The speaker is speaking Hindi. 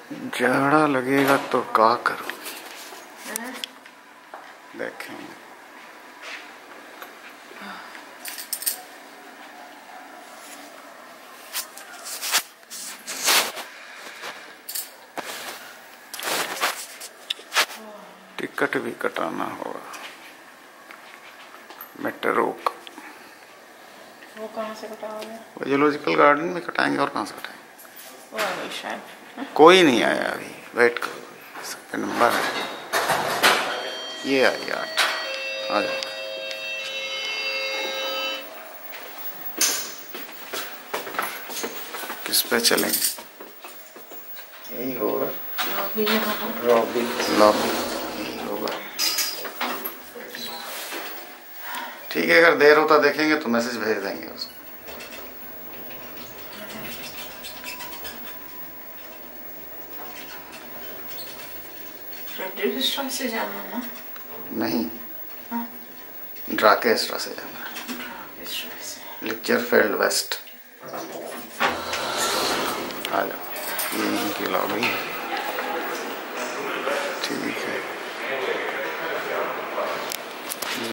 जाड़ा लगेगा तो क्या करूँ, देखेंगे। टिकट भी कटाना होगा मेट्रो का। वो कहाँ से कटाओगे? वो जूलॉजिकल गार्डन में कटाएंगे, और कहाँ से कटाएंगे? वो आ गई शायद। कोई नहीं आया अभी, वेट करो। सबका नंबर है, ये आई 8, आ जाओ। किस पे चलेंगे? यही होगा, लॉबी यही होगा। ठीक है, अगर देर होता देखेंगे तो मैसेज भेज देंगे उसको। से जाना ना? नहीं, ड्राकेस्ट्रा से जाना है, लेक्चर फील्ड वेस्ट। आ जाओ, ये इनकी लॉबी है।